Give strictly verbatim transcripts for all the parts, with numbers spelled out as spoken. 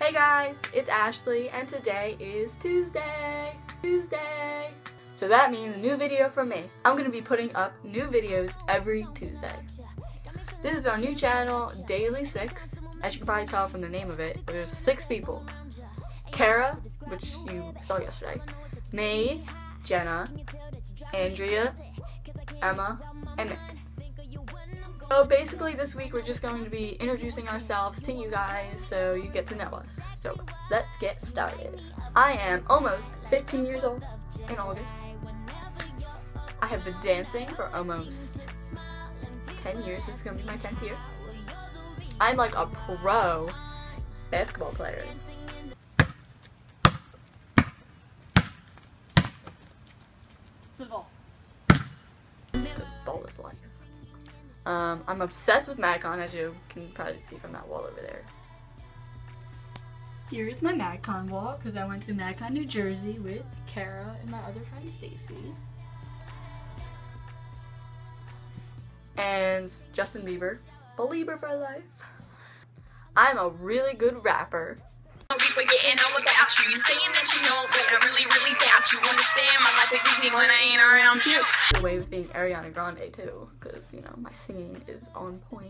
Hey guys, it's Ashley and today is Tuesday. Tuesday. So that means a new video from me. I'm going to be putting up new videos every Tuesday. This is our new channel, Daily Six. As you can probably tell from the name of it, there's six people. Kara, which you saw yesterday, May, Jenna, Andrea, Emma, and Nick. So basically this week we're just going to be introducing ourselves to you guys so you get to know us. So let's get started. I am almost fifteen years old in August. I have been dancing for almost ten years. This is going to be my tenth year. I'm like a pro basketball player. Football. Football is life. Um, I'm obsessed with MagCon, as you can probably see from that wall over there. Here's my MagCon wall, because I went to MagCon, New Jersey with Kara and my other friend Stacy. And Justin Bieber. Belieber for life. I'm a really good rapper. I'll be forgetting all about you. You saying that you know, but I really, really doubt you. Understand my life is easy when I ain't around you. The way with being Ariana Grande too, because you know my singing is on point.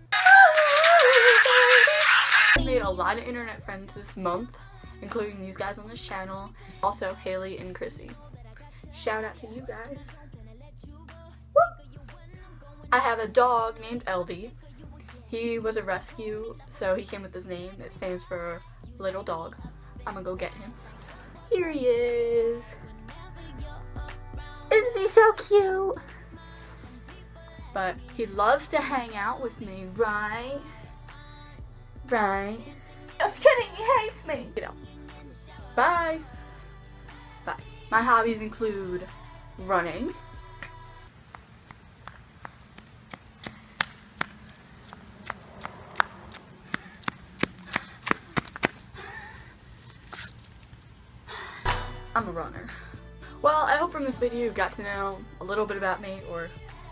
I made a lot of internet friends this month, including these guys on this channel. Also Haley and Chrissy. Shout out to you guys. Woo! I have a dog named Eldie. He was a rescue, so he came with his name. It stands for Little Dog. I'm gonna go get him. Here he is. Isn't he so cute? But he loves to hang out with me, right? Right? Just kidding, he hates me. You know. Bye. Bye. My hobbies include running, I'm a runner. Well, I hope from this video you got to know a little bit about me, or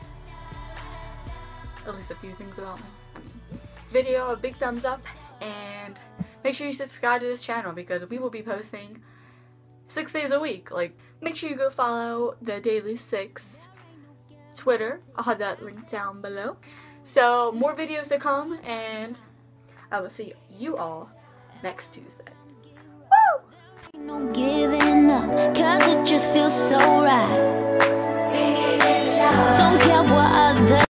at least a few things about me. I mean, video, a big thumbs up, and make sure you subscribe to this channel because we will be posting six days a week. Like, make sure you go follow the Daily Six Twitter. I'll have that link down below. So, more videos to come, and I will see you all next Tuesday. No giving up, cause it just feels so right. Don't care what other